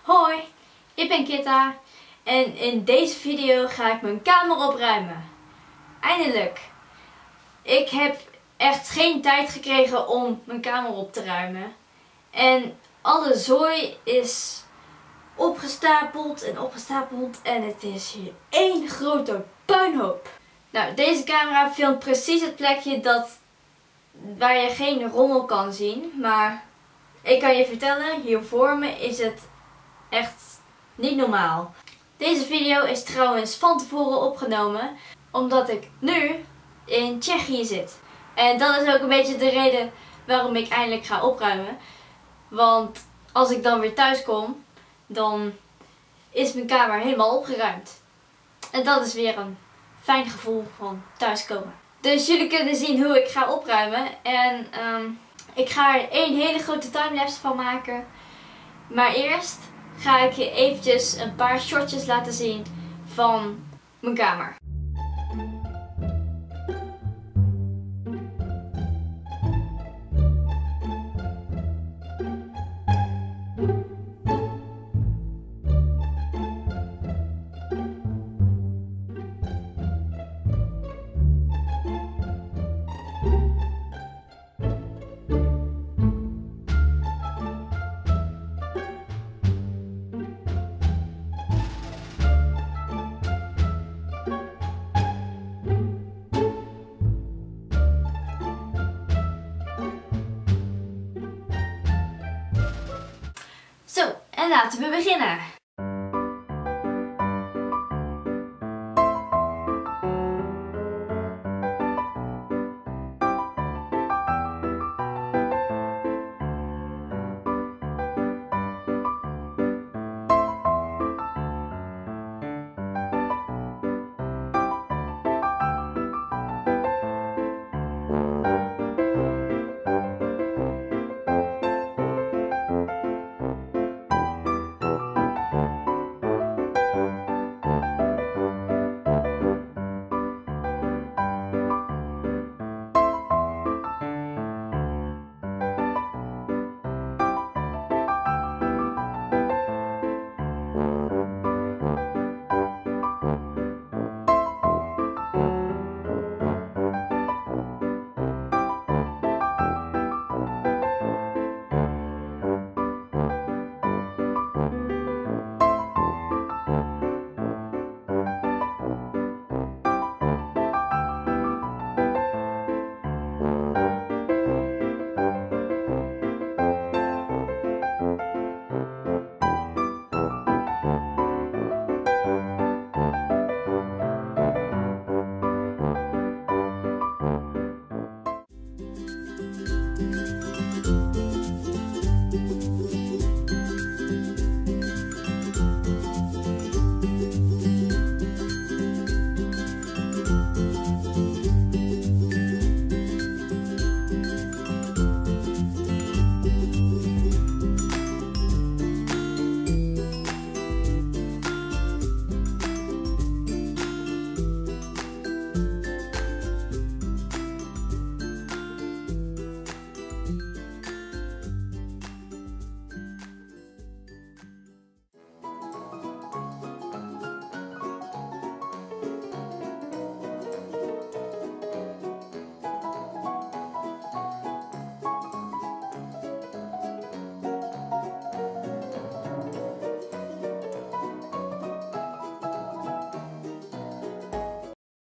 Hoi, ik ben Kitta en in deze video ga ik mijn kamer opruimen. Eindelijk! Ik heb echt geen tijd gekregen om mijn kamer op te ruimen. En alle zooi is opgestapeld en het is hier één grote puinhoop. Nou, deze camera filmt precies het plekje waar je geen rommel kan zien. Maar ik kan je vertellen, hier voor me is het echt niet normaal. Deze video is trouwens van tevoren opgenomen, omdat ik nu in Tsjechië zit. En dat is ook een beetje de reden waarom ik eindelijk ga opruimen. Want als ik dan weer thuis kom, dan is mijn kamer helemaal opgeruimd. En dat is weer een fijn gevoel van thuiskomen. Dus jullie kunnen zien hoe ik ga opruimen. En ik ga er één hele grote timelapse van maken. Maar eerst ga ik je eventjes een paar shotjes laten zien van mijn kamer. Zo, en laten we beginnen.